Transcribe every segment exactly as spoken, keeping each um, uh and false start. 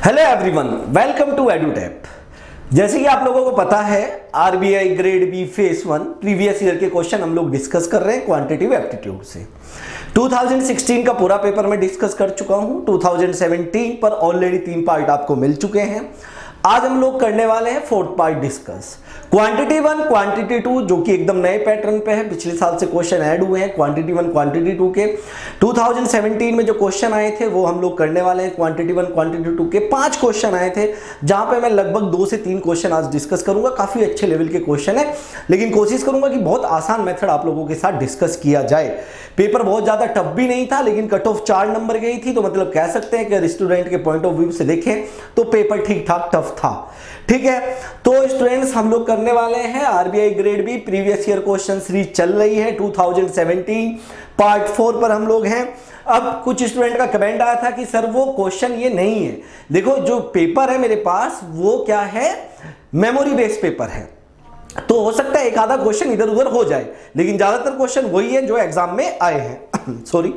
Hello everyone, welcome to Edutap. जैसे कि आप लोगों को पता है, RBI grade B phase one previous year के क्वेश्चन हम लोग डिस्कस कर रहे हैं क्वांटिटेटिव एप्टीट्यूड से। दो हज़ार सोलह का पूरा पेपर मैं डिस्कस कर चुका हूं। दो हज़ार सत्रह पर ऑलरेडी तीन पार्ट आपको मिल चुके हैं। आज हम लोग करने वाले हैं fourth part discuss, quantity one quantity two, जो कि एकदम नए पैटर्न पे है। पिछले साल से क्वेश्चन ऐड हुए हैं क्वांटिटी वन क्वांटिटी टू के। दो हज़ार सत्रह में जो क्वेश्चन आए थे वो हम लोग करने वाले हैं क्वांटिटी वन क्वांटिटी टू के। पांच क्वेश्चन आए थे, जहां पे मैं लगभग दो से तीन क्वेश्चन आज डिस्कस करूंगा। काफी अच्छे लेवल के क्वेश्चन है, लेकिन कोशिश करूंगा कि बहुत आसान मेथड आप लोगों के साथ डिस्कस किया जाए। पेपर बहुत ज्यादा टफ भी नहीं था, लेकिन कट ऑफ चार नंबर गई थी, तो मतलब कह सकते हैं कि स्टूडेंट के पॉइंट ऑफ व्यू से देखें तो पेपर ठीक ठाक टफ था। ठीक है, तो स्टूडेंट्स हम लोग करने वाले हैं RBI grade B previous year question series चल रही है। दो हज़ार सत्रह पार्ट फोर पर हम लोग हैं। अब कुछ स्टूडेंट का कमेंट आया था कि सर वो क्वेश्चन ये नहीं है। देखो, जो पेपर है मेरे पास वो क्या है, मेमोरी बेस्ड पेपर है, तो हो सकता है एक आधा क्वेश्चन इधर उधर हो जाए, लेकिन ज्यादातर क्वेश्चन वही है जो एग्जाम में आए हैं। सॉरी।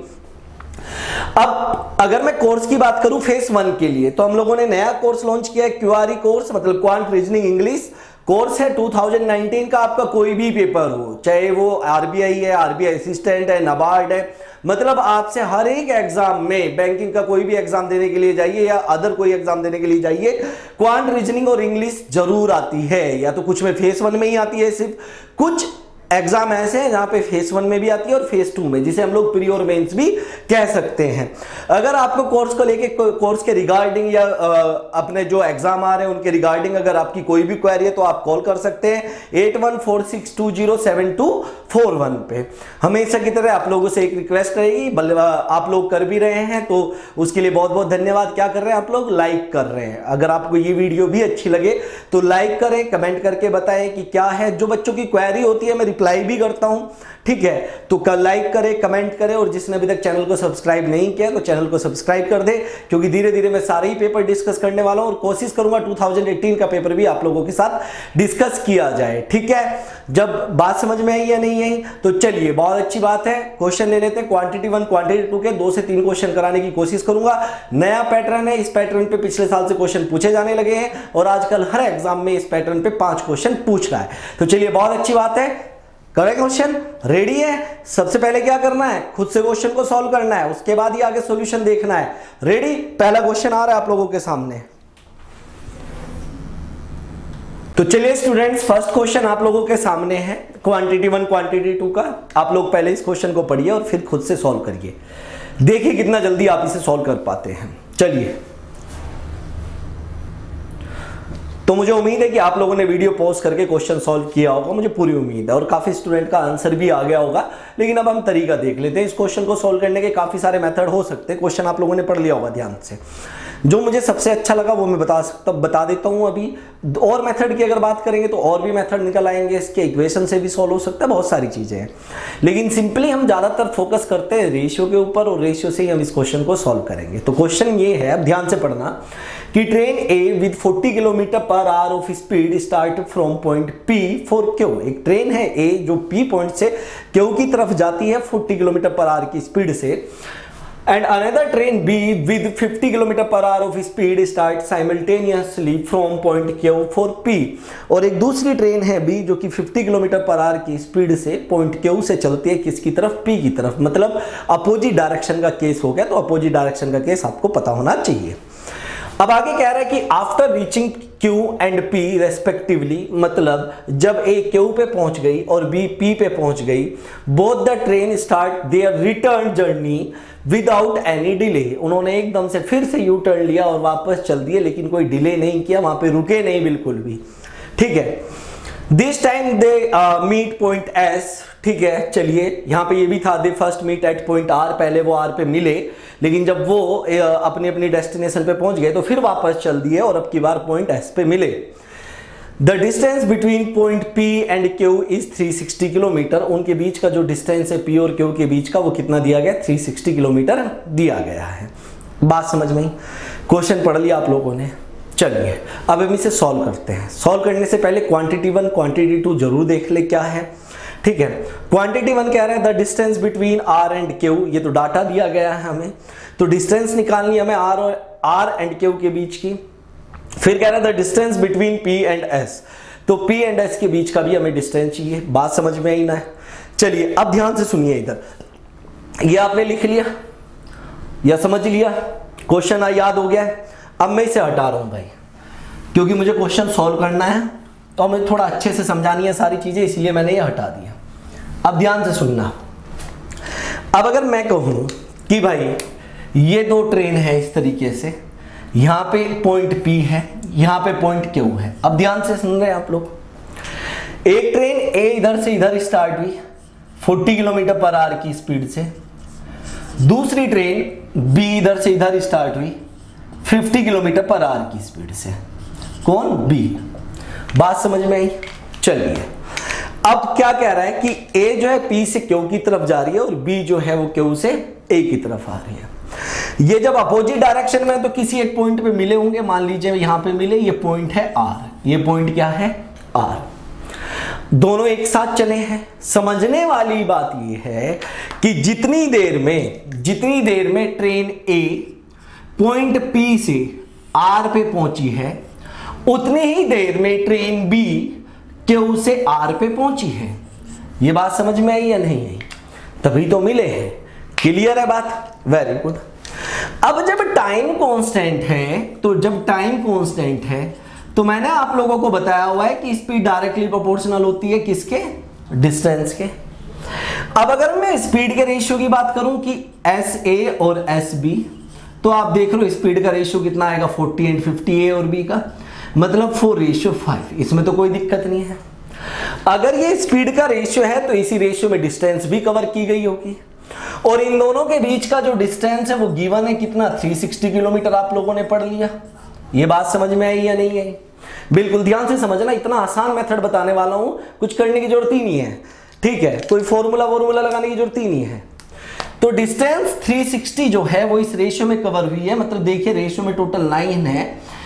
अब अगर मैं कोर्स की बात करूं फेस वन के लिए, तो हम लोगों ने नया कोर्स लॉन्च किया है, क्यूआरई कोर्स, मतलब क्वांट रीजनिंग इंग्लिश कोर्स है। दो हज़ार उन्नीस का आपका कोई भी पेपर हो, चाहे वो आरबीआई है, आरबीआई असिस्टेंट है, नाबार्ड है, मतलब आपसे हर एक एग्जाम में, बैंकिंग का कोई भी एग्जाम देने के लिए जाइए या अदर कोई एग्जाम देने के लिए जाइए, क्वांट रीजनिंग और इंग्लिश जरूर आती है। या तो कुछ में फेस वन में ही आती है, सिर्फ कुछ एग्जाम ऐसे हैं जहां पे फेस वन में भी आती है और फेस टू में, जिसे हम लोग प्री और मेंस भी कह सकते हैं। अगर आपको कोर्स को लेके, कोर्स के रिगार्डिंग या आ, अपने जो एग्जाम आ रहे हैं उनके रिगार्डिंग अगर आपकी कोई भी क्वेरी है तो आप कॉल कर सकते हैं at one four six two zero seven two four one पे। हमेशा की तरह आप लोगों से एक रिक्वेस्ट रहेगी, आप लोग कर भी रहे हैं तो उसके लिए बहुत बहुत धन्यवाद। क्या कर रहे हैं आप लोग, लाइक कर रहे हैं। अगर आपको ये वीडियो भी अच्छी लगे तो लाइक करें, कमेंट करके बताएं कि क्या है। जो बच्चों की क्वेरी होती है मैं रिप्लाई भी करता हूं, ठीक है, तो कल लाइक करें, कमेंट करें, और जिसने अभी तक चैनल को सब्सक्राइब नहीं किया तो चैनल को सब्सक्राइब कर दे, क्योंकि धीरे धीरे मैं सारे ही पेपर डिस्कस करने वाला हूं और कोशिश करूंगा दो हज़ार अठारह का पेपर भी आप लोगों के साथ डिस्कस किया जाए। ठीक है, जब बात समझ में आई या नहीं आई तो चलिए, बहुत अच्छी बात है। क्वेश्चन ले लेते हैं क्वांटिटी वन क्वांटिटी टू के। दो से तीन क्वेश्चन कराने की कोशिश करूंगा। नया पैटर्न है, इस पैटर्न पे पिछले साल से क्वेश्चन पूछे जाने लगे हैं और आजकल हर एग्जाम में इस पैटर्न पे पांच क्वेश्चन पूछ रहा है। तो चलिए, बहुत अच्छी बात है। करेक्ट क्वेश्चन रेडी है। सबसे पहले क्या करना है, खुद से क्वेश्चन को सॉल्व करना है, उसके बाद ही आगे सॉल्यूशन देखना है। रेडी, पहला क्वेश्चन आ रहा है आप लोगों के सामने। तो चलिए स्टूडेंट्स, फर्स्ट क्वेश्चन आप लोगों के सामने है क्वांटिटी वन क्वांटिटी टू का। आप लोग पहले इस क्वेश्चन को पढ़िए और फिर खुद से सॉल्व करिए, देखिए कितना जल्दी आप इसे सॉल्व कर पाते हैं। चलिए, तो मुझे उम्मीद है कि आप लोगों ने वीडियो पॉज करके क्वेश्चन सॉल्व किया होगा, मुझे पूरी उम्मीद है, और काफी स्टूडेंट का आंसर भी आ गया होगा। लेकिन अब हम तरीका देख लेते हैं। इस क्वेश्चन को सॉल्व करने के काफी सारे मेथड हो सकते हैं। क्वेश्चन आप लोगों ने पढ़ लिया होगा ध्यान से। जो मुझे सबसे अच्छा लगा वो मैं बता सकता बता देता हूं अभी। और मेथड की अगर बात करेंगे तो और भी मेथड निकल आएंगे, इसके इक्वेशन से भी सॉल्व हो सकता है, बहुत सारी चीजें हैं। लेकिन सिंपली हम ज्यादातर फोकस करते हैं रेशियो के ऊपर, और रेशियो से ही हम इस क्वेश्चन को सॉल्व करेंगे। तो क्वेश्चन ये है, अब ध्यान से पढ़ना, कि ट्रेन ए विद चालीस kilometre per hour of speed start from point P for Q. एक ट्रेन है ए जो पी पॉइंट से क्यू की तरफ जाती है चालीस किलोमीटर पर आवर की स्पीड से, and another train B with पचास kilometre per hour of speed start simultaneously from point Q for P. और एक दूसरी ट्रेन है बी जो कि पचास किलोमीटर पर आवर की स्पीड से पॉइंट क्यू से चलती है किसकी तरफ, पी की तरफ। मतलब अपोजिट डायरेक्शन का केस हो गया, तो अपोजिट डायरेक्शन का केस आपको पता होना चाहिए। अब आगे कह रहा है कि after reaching Q and P respectively, मतलब जब A Q पे पहुंच गई और B P पे पहुंच गई, both the train start their return journey without any delay. उन्होंने एकदम से फिर से यू टर्न लिया और वापस चल दिए, लेकिन कोई डिले नहीं किया, वहां पे रुके नहीं बिल्कुल भी। ठीक है, this time they meet point S. ठीक है, चलिए यहां पे ये भी था, they first meet at point R. पहले वो आर पे मिले, लेकिन जब वो uh, अपनी अपनी डेस्टिनेशन पे पहुंच गए तो फिर वापस चल दिए और अब की बार पॉइंट एस पे मिले। The distance between point P and Q is तीन सौ साठ किलोमीटर। उनके बीच का जो डिस्टेंस है पी और क्यू के बीच का, वो कितना दिया गया, तीन सौ साठ किलोमीटर दिया गया है। बात समझ में आई? क्वेश्चन पढ़ लिया आप लोगों ने। चलिए अब हम इसे सॉल्व करते हैं। सॉल्व करने से पहले क्वांटिटी वन क्वांटिटी टू जरूर देख ले क्या है। ठीक है। क्वांटिटी वन कह रहा है the distance between R and Q, ये तो डाटा दिया गया है हमें, तो डिस्टेंस निकालनी है हमें आर और आर एंड क्यू के बीच की। फिर कह रहा है the distance between P and S, तो पी एंड एस के बीच का भी हमें डिस्टेंस चाहिए। बात समझ में आई ना है? चलिए अब ध्यान से सुनिए, इधर ये आपने लिख लिया या समझ लिया, क्वेश्चन याद हो गया है। अब मैं इसे हटा रहा हूं भाई, क्योंकि मुझे क्वेश्चन सॉल्व करना है तो मुझे थोड़ा अच्छे से समझानी है सारी चीजें, इसलिए मैंने ये हटा दिया। अब ध्यान से सुनना, अब अगर मैं कहूं कि भाई ये दो ट्रेन है इस तरीके से, यहां पे पॉइंट P है, यहां पे पॉइंट Q है। अब ध्यान से सुन रहे हैं आप लोग, एक ट्रेन A इधर से इधर स्टार्ट हुई चालीस किलोमीटर पर आवर की स्पीड से, दूसरी ट्रेन B इधर से इधर स्टार्ट हुई पचास किलोमीटर पर आवर की स्पीड से। कौन? B। बात समझ में आई? चलिए अब क्या कह रहा है कि A जो है P से Q की तरफ जा रही है और B जो है वो Q से A की तरफ आ रही है। ये जब अपोजिट डायरेक्शन में तो किसी एक पॉइंट पे मिले होंगे, मान लीजिए यहां पे मिले, ये पॉइंट है R, ये पॉइंट क्या है? R। दोनों एक साथ चले हैं। समझने वाली बात ये है कि जितनी देर में जितनी देर में ट्रेन A पॉइंट P से R पे पहुंची है, उतनी ही देर में ट्रेन B Q से R पे पहुंची है। ये बात समझ में आई या नहीं आई? तभी तो मिले हैं। क्लियर है बात? Very good. अब जब टाइम कांस्टेंट है, तो जब टाइम कांस्टेंट है तो मैंने आप लोगों को बताया हुआ है कि स्पीड डायरेक्टली प्रोपोर्शनल होती है किसके? डिस्टेंस के। अब अगर मैं स्पीड के रेशियो की बात करूं कि एस ए और एस बी, तो आप देख लो स्पीड का रेशियो कितना आएगा? फोर्टी एंड फिफ्टी ए और बी का, मतलब फोर रेशियो फाइव। इसमें तो कोई दिक्कत नहीं है। अगर ये स्पीड का रेशियो है तो इसी रेशियो में डिस्टेंस भी कवर की गई होगी, और इन दोनों के बीच का जो डिस्टेंस है वो गिवन है कितना? तीन सौ साठ किलोमीटर। आप लोगों ने पढ़ लिया। ये बात समझ में आई या नहीं आई? बिल्कुल ध्यान से समझना, इतना आसान मेथड बताने वाला हूं, कुछ करने की जरूरत ही नहीं है। ठीक है, कोई फॉर्मूला वॉर्मूला लगाने की जरूरत ही नहीं है। तो डिस्टेंस तीन सौ साठ जो है वो इस रेशियो में कवर हुई है। मतलब देखिए रेशियो में टोटल नाइन है,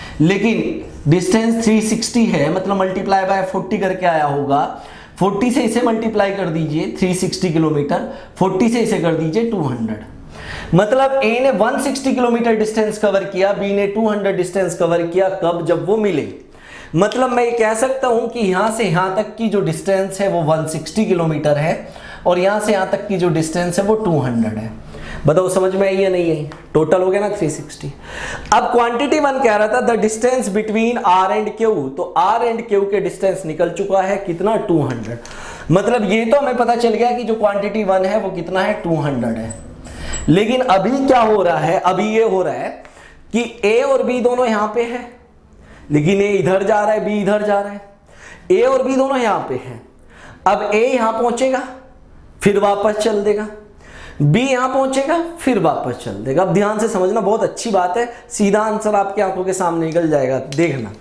लेकिन डिस्टेंस तीन सौ साठ है, मतलब मल्टीप्लाई बाय चालीस करके आया होगा। चालीस से इसे मल्टीप्लाई कर दीजिए, तीन सौ साठ किलोमीटर, चालीस से इसे कर दीजिए दो सौ। मतलब A ने एक सौ साठ किलोमीटर डिस्टेंस कवर किया, B ने दो सौ डिस्टेंस कवर किया। कब? जब वो मिले। मतलब मैं ये कह सकता हूं कि यहां से यहां तक की जो डिस्टेंस है वो एक सौ साठ किलोमीटर है, और यहां से यहां तक की जो डिस्टेंस है वो दो सौ है। बताओ समझ में आई या नहीं आई? टोटल हो गया ना तीन सौ साठ। अब क्वांटिटी वन कह रहा था the distance between R and Q, तो आर एंड क्यू के डिस्टेंस निकल चुका है कितना? दो सौ। मतलब ये तो हमें पता चल गया कि जो क्वांटिटी वन है वो कितना है? दो सौ है। लेकिन अभी क्या हो रहा है? अभी ये हो रहा है कि A और B दोनों यहां पे है, लेकिन A इधर जा रहा है, B इधर जा रहा है। A और B दोनों यहां पे है। अब A यहां पहुंचेगा, फिर वापस चल देगा, B यहां पहुंचेगा, फिर वापस चल देगा। अब ध्यान से समझना, बहुत अच्छी बात है, सीधा आंसर आपकी आंखों के सामने निकल जाएगा, देखना।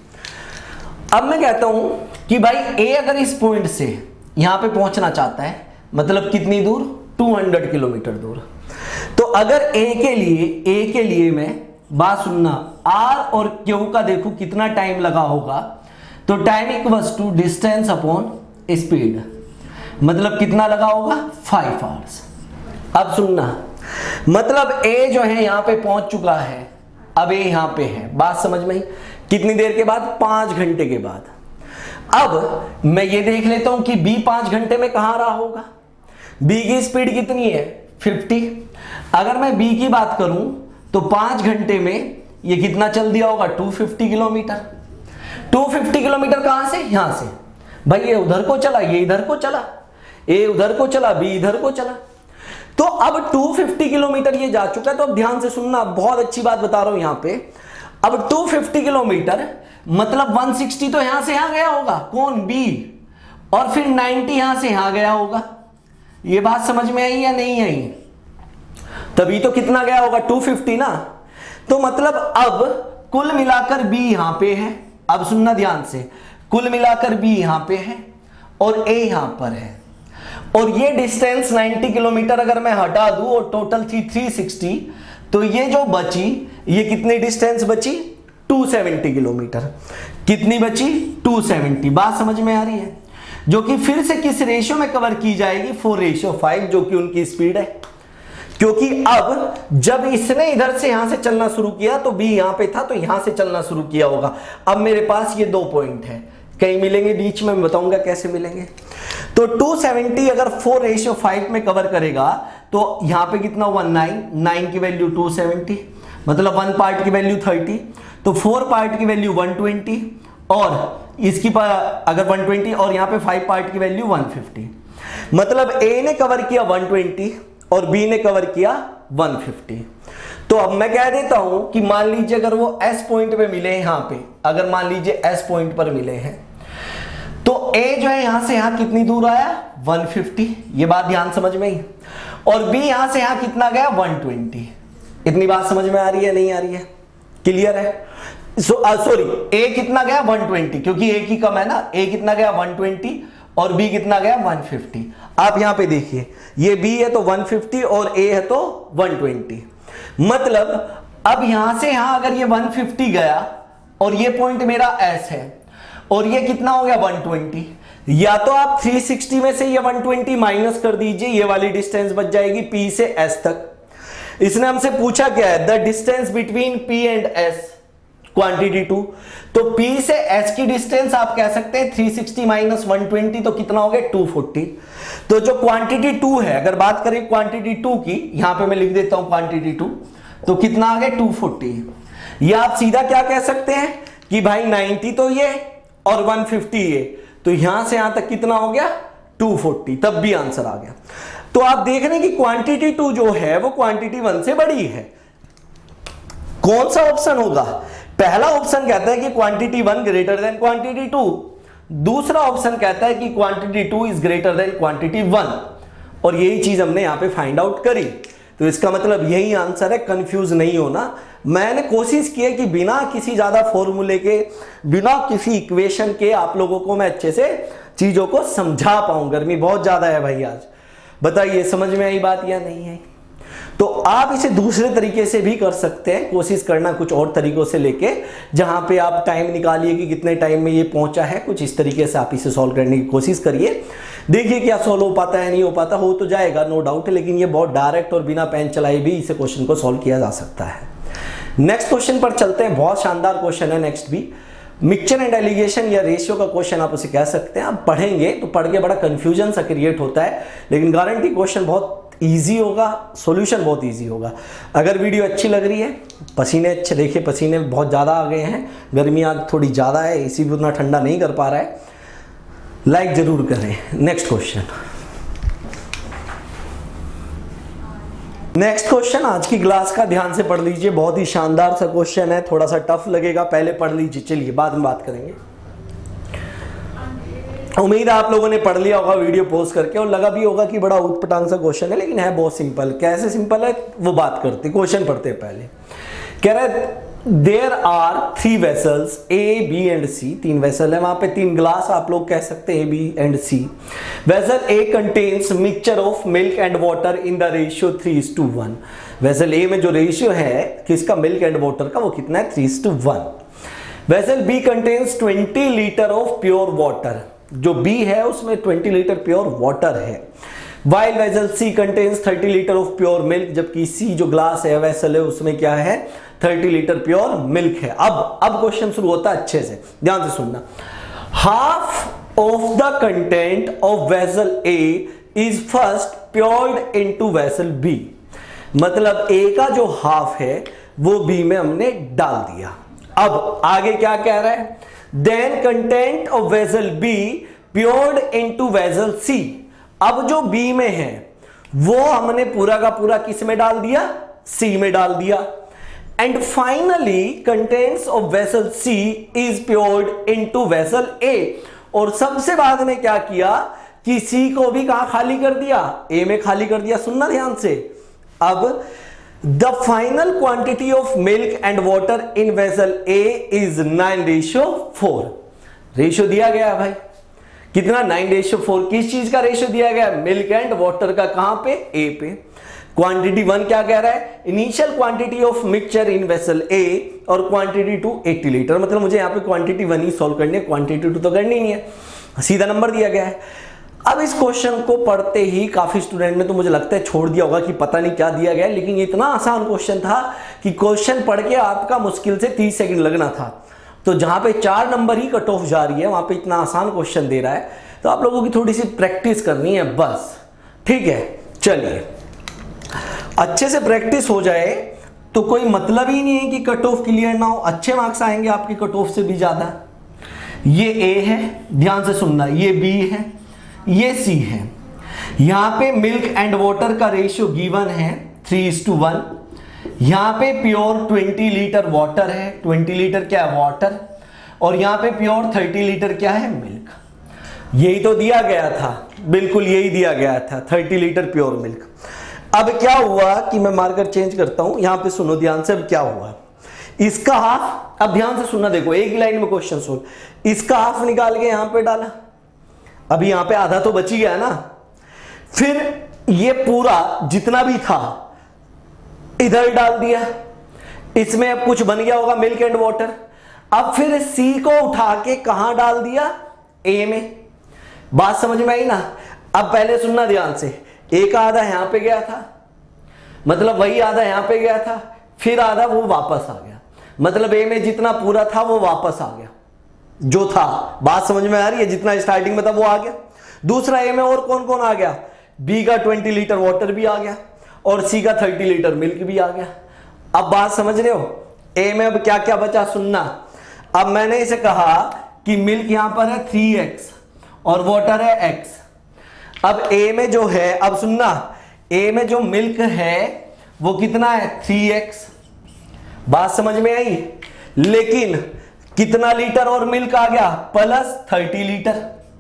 अब मैं कहता हूं कि भाई A अगर इस पॉइंट से यहां पे पहुंचना चाहता है, मतलब कितनी दूर? दो सौ किलोमीटर दूर। तो अगर A के लिए A के लिए मैं बात सुनना, R और Q का देखो कितना टाइम लगा होगा, तो time equals to distance upon speed, मतलब कितना लगा होगा? Five hours. अब सुनना, मतलब A जो है यहां पे पहुंच चुका है, अब A यहां पे है। बात समझ में आई? कितनी देर के बाद? पांच घंटे के बाद। अब मैं ये देख लेता हूं कि B पांच घंटे में कहां रहा होगा। B की स्पीड कितनी है? पचास। अगर मैं B की बात करूं तो पांच घंटे में ये कितना चल दिया होगा? दो सौ पचास किलोमीटर। दो सौ पचास किलोमीटर कहां से? यहां से। भाई ये उधर को चला, ये इधर को चला, A उधर को चला, B इधर को चला, तो अब दो सौ पचास किलोमीटर ये जा चुका है। तो अब ध्यान से सुनना, बहुत अच्छी बात बता रहा हूं यहां पे। अब दो सौ पचास किलोमीटर मतलब एक सौ साठ तो यहां से यहां गया होगा, कौन? B, और फिर नब्बे यहां से यहां गया होगा। ये बात समझ में आई या नहीं आई? तभी तो कितना गया होगा? दो सौ पचास ना। तो मतलब अब कुल मिलाकर B यहां पे है। अब सुनना ध्यान से, कुल मिलाकर B यहां पे है और A यहां पर है, और ये डिस्टेंस नब्बे किलोमीटर अगर मैं हटा दूं और टोटल थी तीन सौ साठ, तो ये जो बची, ये कितनी डिस्टेंस बची? दो सौ सत्तर किलोमीटर। कितनी बची? दो सौ सत्तर। बात समझ में आ रही है? जो कि फिर से किस रेशियो में कवर की जाएगी, फोर रेशियो फाइव, जो कि उनकी स्पीड है। क्योंकि अब जब इसने इधर से यहां से चलना शुरू किया तो बी यहां पे था, तो यहां से चलना शुरू किया होगा। अब मेरे पास ये दो पॉइंट है, कहीं मिलेंगे बीच में, मैं बताऊंगा कैसे मिलेंगे। तो टू सेवेंटी अगर फोर रेशियो फाइव में कवर करेगा तो यहां पे कितना हुआ, नाइन, नाइन की वैल्यू टू सेवेंटी, मतलब वन पार्ट की वैल्यू थर्टी, तो फोर पार्ट की वैल्यू वन ट्वेंटी, और इसकी अगर वन ट्वेंटी और यहां पे फाइव पार्ट की वैल्यू वन फिफ्टी। मतलब ए ने कवर किया वन ट्वेंटी और बी ने कवर किया वन फिफ्टी। तो अब मैं कह देता हूं कि मान लीजिए अगर वो एस पॉइंट पे मिले यहां पे, अगर मान लीजिए एस पॉइंट पर मिले हैं, तो ए जो है यहां से यहां कितनी दूर आया, वन फिफ्टी, ये बात ध्यान समझ में ही, और बी यहां से यहां कितना गया, वन ट्वेंटी। इतनी बात समझ में आ रही है, नहीं आ रही है, क्लियर है? सॉरी, ए कितना गया, वन ट्वेंटी, क्योंकि ए की कम है ना, ए कितना गया वन ट्वेंटी और बी कितना गया वन फिफ्टी। आप यहां पे देखिए, ये बी है तो वन फिफ्टी और ए है तो वन ट्वेंटी। मतलब अब यहां से यहां अगर ये वन फिफ्टी गया और ये पॉइंट मेरा एस है और ये कितना हो गया वन ट्वेंटी, या तो आप थ्री सिक्सटी में से ये वन ट्वेंटी माइनस कर दीजिए, ये वाली डिस्टेंस बच जाएगी पी से एस तक। इसने हमसे पूछा क्या है, the distance between P and S, quantity two, तो P से S की डिस्टेंस आप कह सकते हैं three sixty minus one twenty, तो कितना हो गया टू फोर्टी। तो जो क्वांटिटी टू है, अगर बात करें क्वांटिटी टू की, यहां पे मैं लिख देता हूं क्वांटिटी टू, तो कितना आ गया टू फोर्टी। या आप सीधा क्या कह सकते हैं कि भाई नाइंटी तो ये और वन फिफ्टी ये, तो यहां से यहां तक कितना हो गया टू फोर्टी, तब भी आंसर आ गया। तो आप देख रहे हैं कि क्वांटिटी टू जो है वो क्वांटिटी वन से बड़ी है। कौन सा ऑप्शन होगा? पहला ऑप्शन कहता है कि quantity one greater than quantity two, दूसरा ऑप्शन कहता है कि quantity two is greater than quantity one, और यही चीज हमने यहां पे फाइंड आउट करी। तो इसका मतलब यही आंसर है, कंफ्यूज नहीं होना। मैंने कोशिश की है कि बिना किसी ज्यादा फॉर्मूले के, बिना किसी इक्वेशन के आप लोगों को मैं अच्छे से चीजों को समझा पाऊं। गर्मी बहुत ज्यादा है भाई आज, बताइए समझ में आई बात या नहीं है? तो आप इसे दूसरे तरीके से भी कर सकते हैं, कोशिश करना कुछ और तरीकों से लेके, जहां पे आप टाइम निकालिए कि कितने टाइम में ये पहुंचा है, कुछ इस तरीके से आप इसे सॉल्व करने की कोशिश करिए। देखिए क्या सॉल्व हो पाता है, नहीं हो पाता, हो तो जाएगा नो डाउट, लेकिन ये बहुत डायरेक्ट और बिना पेन चलाए भी इसे क्वेश्चन को सॉल्व किया जा सकता है। नेक्स्ट क्वेश्चन पर चलते हैं, बहुत शानदार क्वेश्चन है नेक्स्ट भी, मिक्सचर एंड एलिगेशन या रेशियो का क्वेश्चन आप उसे कह सकते हैं। आप पढ़ेंगे तो पढ़ के बड़ा कंफ्यूजन सा क्रिएट होता है, लेकिन गारंटी क्वेश्चन बहुत इजी होगा, सॉल्यूशन बहुत इजी होगा। अगर वीडियो अच्छी लग रही है, पसीने अच्छे, देखिए पसीने बहुत ज़्यादा आ गए हैं, गर्मी आज थोड़ी ज़्यादा है, एसी भी उतना ठंडा नहीं कर पा रहा है, लाइक जरूर करें। नेक्स्ट क्वेश्चन, नेक्स्ट क्वेश्चन आज की क्लास का ध्यान से पढ़ लीजिए, बहुत ही शानदार सा क्वेश्चन है, थोड़ा सा टफ लगेगा, पहले पढ़ लीजिए, चलिए बाद में बात करेंगे। उम्मीद है आप लोगों ने पढ़ लिया होगा वीडियो पॉज करके, और लगा भी होगा कि बड़ा उटपटांग सा क्वेश्चन है, लेकिन है बहुत सिंपल। कैसे सिंपल है वो बात करते, क्वेश्चन पढ़ते हैं पहले। कह रहे there are three vessels A B and C, तीन वेसल है, वहां पे तीन ग्लास आप लोग कह सकते हैं A B and C. Vessel A contains mixture of milk and water in the ratio three is to one. Vessel A में जो रेशियो है किसका, मिल्क एंड वाटर का, वो कितना है three is to one. Vessel B contains twenty litre of pure water, जो B है उसमें ट्वेंटी लीटर प्योर वाटर है। While vessel C contains thirty litre of pure milk, जबकि सी जो ग्लास है वेसल है उसमें क्या है थर्टी लीटर प्योर मिल्क है। अब अब क्वेश्चन शुरू होता है, अच्छे से ध्यान से सुनना। Half of the content of vessel A is first poured into vessel B, मतलब ए का जो हाफ है वो बी में हमने डाल दिया। अब आगे क्या कह रहा है, then content of vessel B poured into vessel C, अब जो B में है वो हमने पूरा का पूरा किस में डाल दिया, C में डाल दिया। and finally contents of vessel C is poured into vessel A, और सबसे बाद में क्या किया कि C को भी कहां खाली कर दिया, A में खाली कर दिया। सुनना ध्यान से, अब The final quantity of milk and water in vessel A is nine ratio four. Ratio दिया गया है भाई, कितना नाइन रेशियो फोर। किस चीज का रेशियो दिया गया, मिल्क एंड वाटर का, कहां पे, ए पे। क्वांटिटी वन क्या कह रहा है, initial quantity of mixture in vessel A, और क्वांटिटी टू एटी लीटर, मतलब मुझे यहां पे क्वांटिटी वन ही सॉल्व करनी है, क्वांटिटी टू तो करनी नहीं है। सीधा नंबर दिया गया है। अब इस क्वेश्चन को पढ़ते ही काफी स्टूडेंट ने तो मुझे लगता है छोड़ दिया होगा कि पता नहीं क्या दिया गया है, लेकिन ये इतना आसान क्वेश्चन था कि क्वेश्चन पढ़ के आपका मुश्किल से तीस सेकंड लगना था। तो जहां पे चार नंबर ही कट ऑफ जा रही है वहां पे इतना आसान क्वेश्चन दे रहा है, तो आप लोगों की थोड़ी सी प्रैक्टिस करनी है बस, ठीक है। चलिए, अच्छे से प्रैक्टिस हो जाए तो कोई मतलब ही नहीं है कि कट ऑफ क्लियर ना हो, अच्छे मार्क्स आएंगे आपकी कट ऑफ से भी ज्यादा। ये ए है, ध्यान से सुनना, ये बी है, ये सी है। यहां पे मिल्क एंड वाटर का रेशियो गिवन है थ्री इज टू वन। यहां पे प्योर ट्वेंटी लीटर वाटर है, ट्वेंटी लीटर क्या है वाटर, और यहां पे प्योर थर्टी लीटर क्या है मिल्क। यही तो दिया गया था, बिल्कुल यही दिया गया था, थर्टी लीटर प्योर मिल्क। अब क्या हुआ कि मैं मार्कर चेंज करता हूं, यहां पे सुनो ध्यान से। अब क्या हुआ, इसका हाफ, अब ध्यान से सुनना, देखो एक लाइन में क्वेश्चन सोल्व, इसका हाफ निकाल के यहां पे डाला, अभी यहां पे आधा तो बच ही गया ना। फिर ये पूरा जितना भी था इधर डाल दिया, इसमें अब कुछ बन गया होगा मिल्क एंड वाटर। अब फिर सी को उठा के कहां डाल दिया, ए में। बात समझ में आई ना। अब पहले सुनना ध्यान से, एक आधा यहां पे गया था, मतलब वही आधा यहां पे गया था, फिर आधा वो वापस आ गया, मतलब ए में जितना पूरा था वो वापस आ गया जो था। बात समझ में आ रही है, जितना स्टार्टिंग में था वो आ गया। दूसरा ए में और कौन कौन आ गया, बी का ट्वेंटी लीटर वाटर भी आ गया और सी का थर्टी लीटर मिल्क भी आ गया। अब बात समझ रहे हो, ए में अब क्या क्या बचा सुनना। अब मैंने इसे कहा कि मिल्क यहां पर है थ्री एक्स और वाटर है एक्स। अब ए में जो है, अब सुनना, ए में जो मिल्क है वो कितना है थ्री एक्स, बात समझ में आई। लेकिन कितना लीटर और मिल्क आ गया, प्लस थर्टी लीटर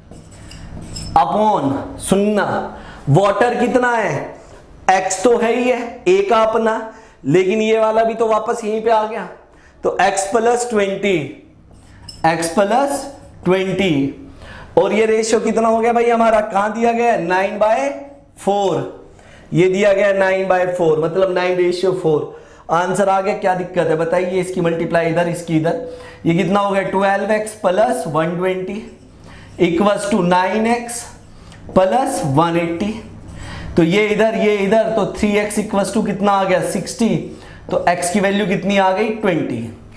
अपॉन, सुनना, वाटर कितना है, एक्स तो है ही है, ए का अपना, लेकिन ये वाला भी तो वापस यहीं पे आ गया, तो X plus twenty, X plus twenty. और ये रेशियो कितना हो गया भाई हमारा, कहां दिया गया है, नाइन बाय फोर, ये दिया गया नाइन बाय फोर, मतलब नाइन रेशियो फोर। आंसर आ गया, क्या दिक्कत है बताइए। इसकी मल्टीप्लाई इधर, इसकी इधर, ये कितना हो गया twelve x plus one twenty equals to nine x plus one eighty. तो ये इधर ये इधर, तो थ्री एक्स इक्वल्स टू कितना आ गया सिक्सटी। तो x की वैल्यू कितनी आ गई ट्वेंटी,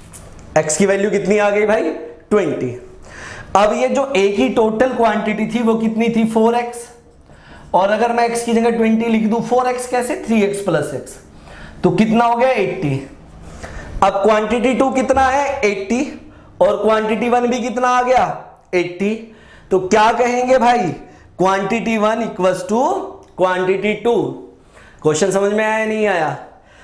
x की वैल्यू कितनी आ गई भाई ट्वेंटी। अब ये जो a की टोटल क्वांटिटी थी वो कितनी थी फोर एक्स, और अगर मैं x की जगह ट्वेंटी लिख दूं, फोर एक्स कैसे, थ्री एक्स प्लस एक्स, तो कितना हो गया एट्टी। अब क्वांटिटी टू कितना है एट्टी और क्वांटिटी वन भी कितना आ गया एट्टी। तो क्या कहेंगे भाई, quantity one equals to quantity two. Question समझ में आया नहीं आया।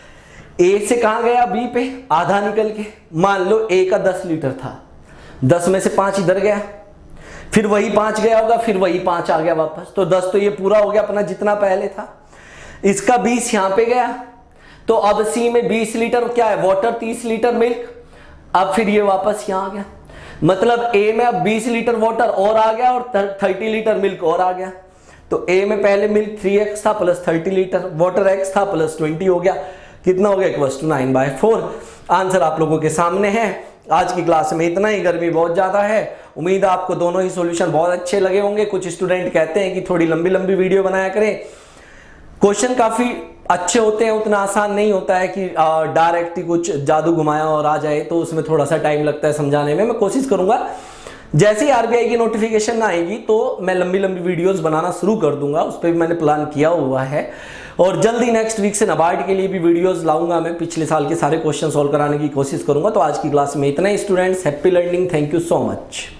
ए से कहां गया बी पे, आधा निकल के, मान लो ए का दस लीटर था, दस में से पांच इधर गया, फिर वही पांच गया होगा, फिर वही पांच आ गया वापस, तो दस तो ये पूरा हो गया अपना जितना पहले था। इसका बीस यहां पे गया, तो अब सी में बीस लीटर क्या है वाटर, तीस लीटर मिल्क, अब फिर ये वापस यहां आ गया, मतलब ए में अब बीस लीटर वाटर और आ गया और थर्टी लीटर मिल्क और आ गया। तो ए में पहले मिल्क थ्री एक्स था plus thirty litre, water x था प्लस ट्वेंटी हो गया, कितना हो गया equals to nine by four. Answer आप लोगों के सामने है। आज की क्लास में इतना ही, गर्मी बहुत ज्यादा है, उम्मीद है आपको दोनों ही सॉल्यूशन बहुत अच्छे लगे होंगे। कुछ स्टूडेंट कहते हैं कि थोड़ी लंबी लंबी वीडियो बनाया करें, क्वेश्चन काफी अच्छे होते हैं, उतना आसान नहीं होता है कि डायरेक्ट ही कुछ जादू घुमाया और आ जाए, तो उसमें थोड़ा सा टाइम लगता है समझाने में। मैं कोशिश करूंगा जैसे ही आरबीआई की नोटिफिकेशन आएगी तो मैं लंबी लंबी वीडियोस बनाना शुरू कर दूंगा, उस पर भी मैंने प्लान किया हुआ है। और जल्दी नेक्स्ट वीक से नाबार्ड के लिए भी वीडियोस लाऊंगा, मैं पिछले साल के सारे क्वेश्चन सॉल्व कराने की कोशिश करूंगा। तो आज की क्लास में इतना ही students, happy learning, thank you so much.